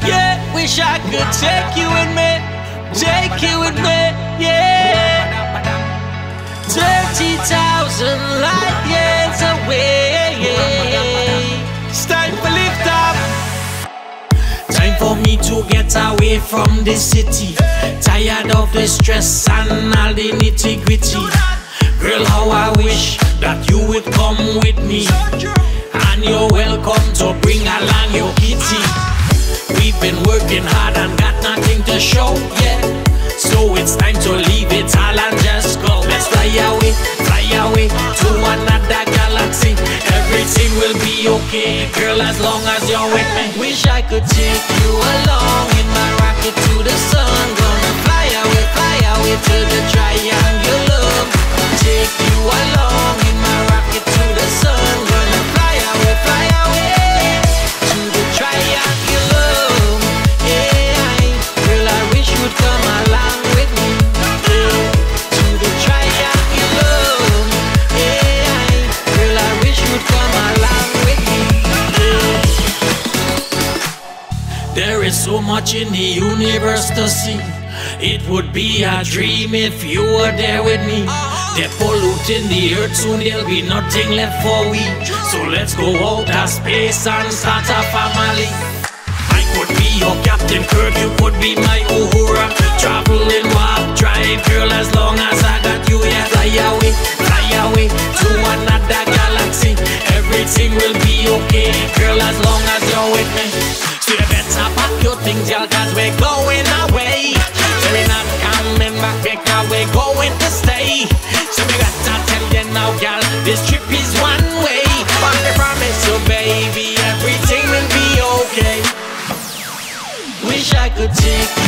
Yeah, wish I could take you with me, take you with me, yeah. 30,000 light years away. It's time for lift up. Time for me to get away from the city. Tired of the stress and all the nitty gritty. Girl, how I wish that you would come with me. And you're welcome to bring along your kitty. We've been working hard and got nothing to show yet. So it's time to leave it all and just go. Let's fly away to another galaxy. Everything will be okay, girl, as long as you're with me. Wish I could take you along in my rocket to the sun. Gonna fly away to the triangle. Take you along in my rocket to the sun. Gonna fly away to the triangle. Yeah, girl, I wish you'd come along with me. Yeah, to the triangle. Yeah, girl, I wish you'd come along with me. Yeah. There is so much in the universe to see. It would be a dream if you were there with me. They're polluting the earth, soon there'll be nothing left for we. So let's go out of space and start a family. I could be your Captain Kirk, you could be my Uhura. Traveling warp drive, girl, as long as I got you. Yeah, fly away to another galaxy. Everything will be okay, girl, as long as you're with me. So you better pack your things, y'all, cause we're going away. So we're not coming back because we're going to stay. So we got to tell you now, girl, this trip is one way. But I promise you, baby, everything will be okay. Wish I could take